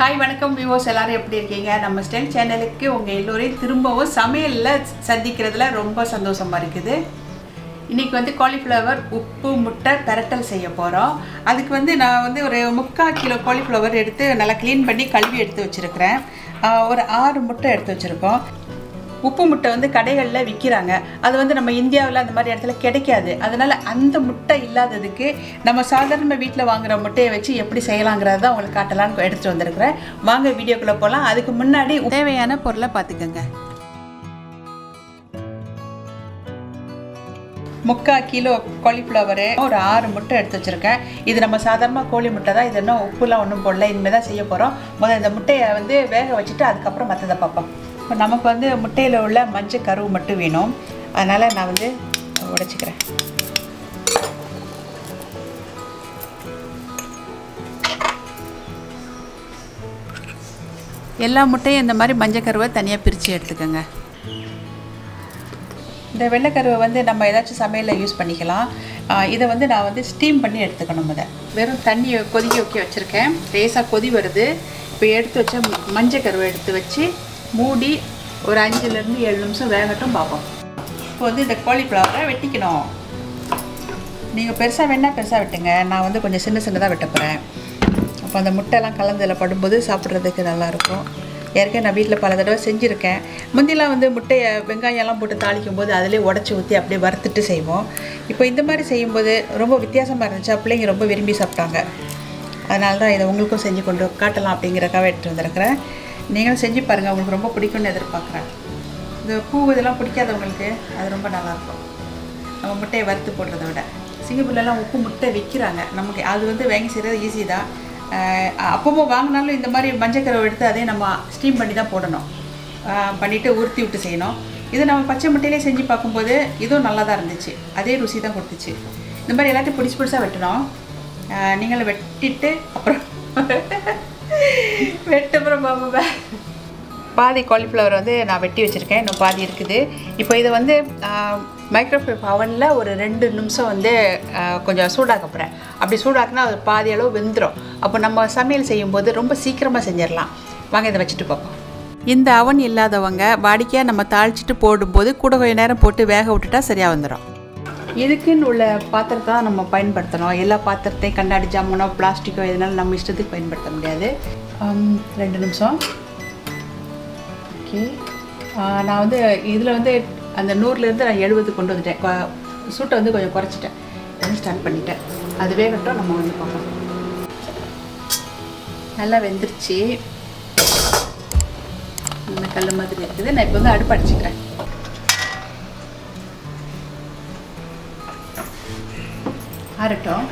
Hi வணக்கம் viewers, எல்லாரும் எப்படி இருக்கீங்க? நம்ம ஸ்டைல் சேனலுக்கு உங்கள் எல்லோரையும் திரும்பவும் சமையலில் சந்திக்கிறதுல ரொம்ப சந்தோஷமாக இருக்குது. இன்றைக்கி வந்து காலிஃப்ளவர் உப்பு முட்டை பெரட்டல் செய்ய போகிறோம். அதுக்கு நான் ஒரு 3/4 கிலோ காலிஃப்ளவர் எடுத்து நல்லா க்ளீன் பண்ணி கழுவி எடுத்து வச்சுருக்கிறேன். ஒரு 6 முட்டை எடுத்து வச்சுருக்கோம். உப்பு முட்டை கடைகளில் விற்கிறாங்க. அது நம்ம இந்தியாவில் அந்த மாதிரி இடத்துல கிடைக்காது. அதனால் அந்த முட்டை இல்லாததுக்கு நம்ம சாதாரண வீட்டில் வாங்குகிற முட்டையை வச்சு எப்படி செய்யலாங்கிறத உங்களுக்கு காட்டலான்னு எடுத்துகிட்டு வந்திருக்கிறேன். வாங்க வீடியோக்குள்ளே போகலாம். அதுக்கு முன்னாடி தேவையான பொருளை பார்த்துக்கோங்க. 3/4 கிலோ காலிஃப்ளவரு, ஒரு 6 முட்டை எடுத்து வச்சுருக்கேன். இது நம்ம சாதாரணமாக கோழி முட்டை தான். இது இன்னும் உப்புலாம் ஒன்றும் போடல. இனிமேல் தான் செய்ய போகிறோம். முதல்ல இந்த முட்டையை வேக வச்சுட்டு அதுக்கப்புறம் மற்றதை பார்ப்போம். இப்போ நமக்கு முட்டையில் உள்ள மஞ்சள் கருவு மட்டும் வேணும். அதனால் நான் உடைச்சிக்கிறேன். எல்லா முட்டையும் இந்த மாதிரி மஞ்சள் கருவை தனியாக பிரித்து எடுத்துக்கோங்க. இந்த வெள்ளைக்கருவை நம்ம ஏதாச்சும் சமையலில் யூஸ் பண்ணிக்கலாம். இதை நான் ஸ்டீம் பண்ணி எடுத்துக்கணும். வெறும் தண்ணியை கொதிக்க வைக்க வச்சுருக்கேன். லேசாக கொதி வருது. இப்போ எடுத்து வச்ச மஞ்சள் கருவை எடுத்து வச்சு மூடி ஒரு 5லேருந்து 7 நிமிஷம் வேகட்டும் பார்ப்போம். இப்போ இந்த காலிஃப்ளவரை வெட்டிக்கணும். நீங்கள் பெருசாக வேணால் பெருசாக வெட்டுங்க. நான் கொஞ்சம் சின்னதாக வெட்ட போகிறேன். அப்போ அந்த முட்டைலாம் கலந்தில் படும்போது சாப்பிட்றதுக்கு நல்லாயிருக்கும். ஏற்கனவே நான் வீட்டில் பல தடவை செஞ்சுருக்கேன். முந்திலாம் முட்டையை வெங்காயம்லாம் போட்டு தாளிக்கும் போது அதிலே உடச்சி ஊற்றி அப்படியே வறுத்துட்டு செய்வோம். இப்போ இந்த மாதிரி செய்யும்போது ரொம்ப வித்தியாசமாக இருந்துச்சு. பிள்ளைங்க ரொம்ப விரும்பி சாப்பிட்டாங்க. அதனால தான் இதை உங்களுக்கும் செஞ்சு கொண்டு காட்டலாம் அப்படிங்கிறக்காக எடுத்துகிட்டு வந்திருக்கிறேன். நீங்களும் செஞ்சு பாருங்கள். உங்களுக்கு ரொம்ப பிடிக்கும்னு எதிர்பார்க்குறேன். இந்த பூ இதெல்லாம் பிடிக்காதவங்களுக்கு அது ரொம்ப நல்லாயிருக்கும். நம்ம முட்டையை வறுத்து போடுறத விட. சிங்கப்பூர்லலாம் உப்பு முட்டை விற்கிறாங்க. நமக்கு அது வாங்கி செய்கிறது ஈஸி தான். அப்பவும் வாங்கினாலும் இந்த மாதிரி மஞ்சக்கருவை எடுத்து அதே நம்ம ஸ்டீம் பண்ணி தான் போடணும். பண்ணிவிட்டு உருத்தி விட்டு செய்யணும். இது நம்ம பச்சை முட்டையிலே செஞ்சு பார்க்கும்போது இதுவும் நல்லா தான் இருந்துச்சு. அதே ருசி தான் கொடுத்துச்சு. இந்த மாதிரி எல்லாத்தையும் பிடிச்சாக வெட்டணும். நீங்களும் வெட்டிட்டு அப்புறம் வெட்டப்புறம் பாப்பா. பாதி காலிஃப்ளவர் நான் வெட்டி வச்சுருக்கேன். இன்னும் பாதி இருக்குது. இப்போ இதை மைக்ரோவேவ் அவனில் ஒரு 2 நிமிஷம் கொஞ்சம் சூடாக்க போகிறேன். அப்படி சூடாக்குனா அது பாதி அளவு வெந்துடும். அப்போ நம்ம சமையல் செய்யும்போது ரொம்ப சீக்கிரமாக செஞ்சிடலாம். வாங்க இதை வச்சுட்டு பார்ப்போம். இந்த அவன் இல்லாதவங்க வாடிக்கையாக நம்ம தாளிச்சிட்டு போடும்போது கூட கொஞ்சம் நேரம் போட்டு வேக விட்டுட்டா சரியாக வந்துடும். இதுக்குன்னு உள்ள பாத்திரத்தை தான் நம்ம பயன்படுத்தணும். எல்லா பாத்திரத்தையும் கண்ணாடி ஜாமானோ பிளாஸ்டிக்கோ எதனாலும் நம்ம இஷ்டத்துக்கு பயன்படுத்த முடியாது. 2 நிமிஷம். ஓகே, நான் இதில் அந்த 100லேருந்து நான் 70 கொண்டு வந்துட்டேன். சூட்டை கொஞ்சம் குறைச்சிட்டேன். ஸ்டார்ட் பண்ணிட்டேன். அது வேகட்டும். நம்ம பார்ப்போம். நல்லா வெந்துருச்சு. இந்த கல் மாதிரி இருக்குது. நான் இப்போ அடுப்பு அடிச்சுக்கிறேன். ஆறட்டும்.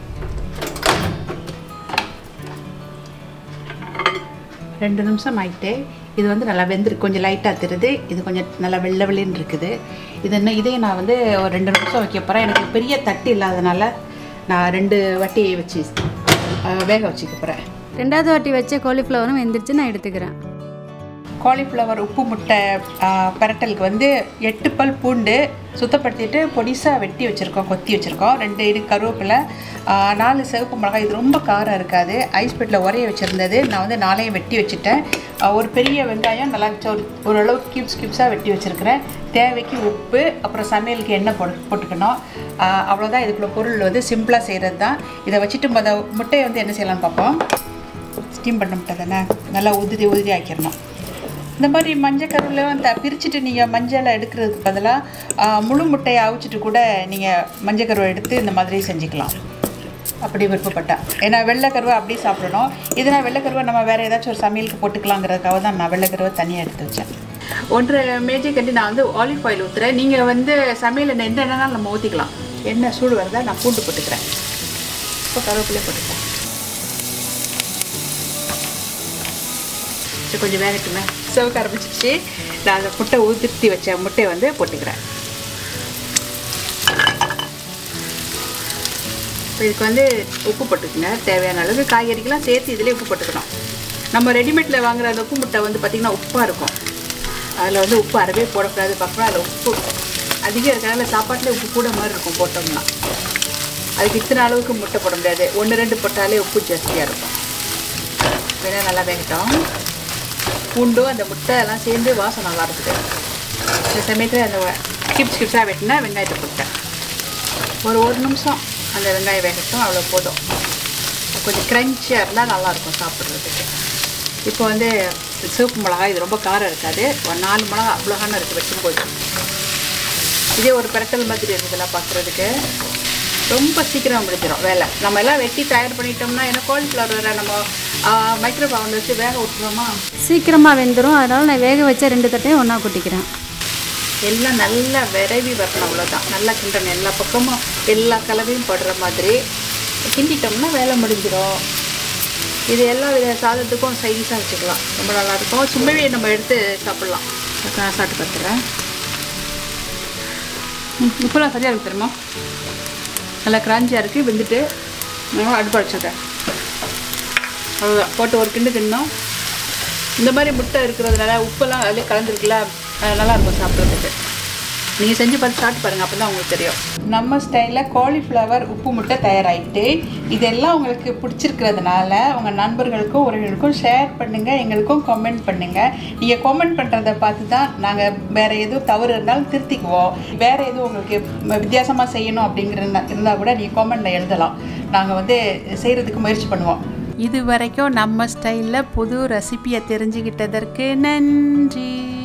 ரெண்டு நிமிஷம் ஆகிட்டு இது நல்லா வெந்துருக்கு. கொஞ்சம் லைட்டாக தெரியுது. இது கொஞ்சம் நல்லா வெள்ளை வெள்ளின்னு இருக்குது. இதையும் நான் ஒரு 2 நிமிஷம் வைக்க போகிறேன். எனக்கு பெரிய தட்டு இல்லாதனால நான் 2 வாட்டி வச்சு வேக வச்சுக்க போகிறேன். 2வது வாட்டி வச்ச காலிஃப்ளவரும் வெந்துருச்சு. நான் எடுத்துக்கிறேன். காலிஃப்ளவர் உப்பு முட்டை பெரட்டலுக்கு 8 பல் பூண்டு சுத்தப்படுத்திட்டு பொடிசாக வெட்டி வச்சுருக்கோம். கொத்தி வச்சுருக்கோம். 2 இடு கருவேப்பிலை, 4 சிவப்பு மிளகாய். இது ரொம்ப காரம் இருக்காது. ஐஸ் பெட்டில் உரைய வச்சுருந்தது. நான் 4ஐயும் வெட்டி வச்சுட்டேன். ஒரு பெரிய வெங்காயம் நல்லா ஓரளவுக்கு கியூப்ஸாக வெட்டி வச்சுருக்கிறேன். தேவைக்கு உப்பு, அப்புறம் சமையலுக்கு எண்ணெய் போட்டுக்கணும். அவ்வளோதான். இதுக்குள்ள பொருள் சிம்பிளாக செய்கிறது தான். இதை வச்சுட்டு முட்டையை என்ன செய்யலாம்னு பார்ப்போம். ஸ்டீம் பண்ண முட்டை தானே, நல்லா உதிரி ஆக்கிடணும். இந்த மாதிரி மஞ்சள் கருவில் பிரிச்சுட்டு நீங்கள் மஞ்சளை எடுக்கிறதுக்கு பதிலாக முழு முட்டையை அவிச்சிட்டு கூட நீங்கள் மஞ்சள் கருவை எடுத்து இந்த மாதிரி செஞ்சுக்கலாம். அப்படி விருப்பப்பட்டா. ஏன்னா வெள்ளைக்கருவை அப்படியே சாப்பிடணும். இதனால் வெள்ளைக்கருவை நம்ம வேறு ஏதாச்சும் ஒரு சமையலுக்கு போட்டுக்கலாங்கிறதுக்காக தான் நான் வெள்ளைக்கருவை தனியாக எடுத்து வச்சேன். 1.5 மேஜை கட்டி நான் ஆலிவ் ஆயில் ஊற்றுறேன். நீங்கள் சமையல் எண்ணெய் எந்த எண்ணெய்னாலும் நம்ம ஊற்றிக்கலாம். எண்ணெய் சூடு வருதா நான் பூண்டு போட்டுக்கிறேன். இப்போ கருவேப்பிலையே போட்டுக்கிறேன். கொஞ்சம் வேகட்டுமே. சிவக்க ஆரம்பிச்சிச்சு. நான் அந்த முட்டை ஊற்றி வச்ச முட்டையை போட்டுக்கிறேன். இதுக்கு உப்பு போட்டுக்குங்க. தேவையான அளவுக்கு காய்கறிக்கெல்லாம் சேர்த்து இதிலே உப்பு போட்டுக்கணும். நம்ம ரெடிமேடில் வாங்குகிற அந்த உப்பு முட்டை பார்த்திங்கன்னா உப்பாக இருக்கும். அதில் உப்பு அறவே போடக்கூடாது. பார்க்கணும் அதில் உப்பு அதிகம் இருக்கிறனால சாப்பாட்டில் உப்பு கூட மாதிரி இருக்கும் போட்டோம்னா. அதுக்கு இத்தனை அளவுக்கு முட்டை போட முடியாது. 1-2 போட்டாலே உப்பு ஜாஸ்தியாக இருக்கும். வெங்காயம் நல்லா வேகட்டும். பூண்டும் அந்த முட்டை எல்லாம் சேர்ந்து வாசம் நல்லா இருக்குது. இந்த சமயத்தில் அந்த கிப்ஸாக வெட்டினா வெங்காயத்தை போட்டேன். ஒரு நிமிஷம் அந்த வெங்காயம் வேகட்டும், அவ்வளோ போதும். கொஞ்சம் க்ரன்ச்சியாக இருந்தால் நல்லாயிருக்கும் சாப்பிட்றதுக்கு. இப்போ வந்து சிவப்பு மிளகா, இது ரொம்ப காரம் இருக்காது. ஒரு 4 மிளகா அவ்வளோகான இருக்குது வைக்கும்போது. இதே ஒரு பிரட்டல் மாதிரி இருக்குதுலாம் பார்க்குறதுக்கு. ரொம்ப சீக்கிரம் முடிஞ்சிடும் வேலை. நம்ம எல்லாம் வெட்டி தயார் பண்ணிட்டோம்னா, ஏன்னா காலிஃப்ளவர் நம்ம மைக்ரோவேவ் அவனில் வச்சு வேக விட்டுருவோமா, சீக்கிரமாக வெந்துடும். அதனால் நான் வேக வச்ச 2 தட்டையும் ஒன்றா கொட்டிக்கிறேன். எல்லாம் நல்லா விரைவி வரணும், அவ்வளோதான். நல்லா கிண்டணும், எல்லா பக்கமும் எல்லா கலவையும் படுற மாதிரி கிண்டிட்டோம்னா வேலை முடிஞ்சிடும். இது எல்லா வித சாதத்துக்கும் சைடிஷாக வச்சுக்கலாம், ரொம்ப நல்லாயிருக்கும். சும்மாவே நம்ம எடுத்து சாப்பிட்லாம். நான் சாப்பிட்டு பார்த்துறேன். இப்போலாம் சரியாக இருக்கு தெரியுமா, நல்லா கிராஞ்சியாக இருக்குது. வெந்துட்டு நான் அடுப்பு அடிச்சுட்டேன், அவ்வளோதான். போட்டு ஒரு கிண்டு கிண்டோம். இந்த மாதிரி முட்டை இருக்கிறதுனால உப்பெல்லாம் அதிலே கலந்துருக்குல்ல, நல்லாயிருக்கும் சாப்பிட்றதுக்கு. நீங்கள் செஞ்சு பார்த்து சாப்பிட்டு பாருங்கள், அப்போ தான் உங்களுக்கு தெரியும். நம்ம ஸ்டைலில் காலிஃப்ளவர் உப்பு முட்டை தயாராகிட்டு, இதெல்லாம் உங்களுக்கு பிடிச்சிருக்கிறதுனால உங்கள் நண்பர்களுக்கும் உறவினர்களுக்கும் ஷேர் பண்ணுங்கள், எங்களுக்கும் கமெண்ட் பண்ணுங்கள். நீங்கள் கமெண்ட் பண்ணுறதை பார்த்து தான் நாங்கள் வேறு எதுவும் தவறு இருந்தாலும் திருத்திக்குவோம். வேறு எதுவும் உங்களுக்கு வித்தியாசமாக செய்யணும் அப்படிங்கிற இருந்தால் கூட நீங்கள் கமெண்டில் எழுதலாம். நாங்கள் வந்து செய்கிறதுக்கு முயற்சி பண்ணுவோம். இது வரைக்கும் நம்ம ஸ்டைலில் புது ரெசிபியை தெரிஞ்சுக்கிட்டதற்கு நன்றி.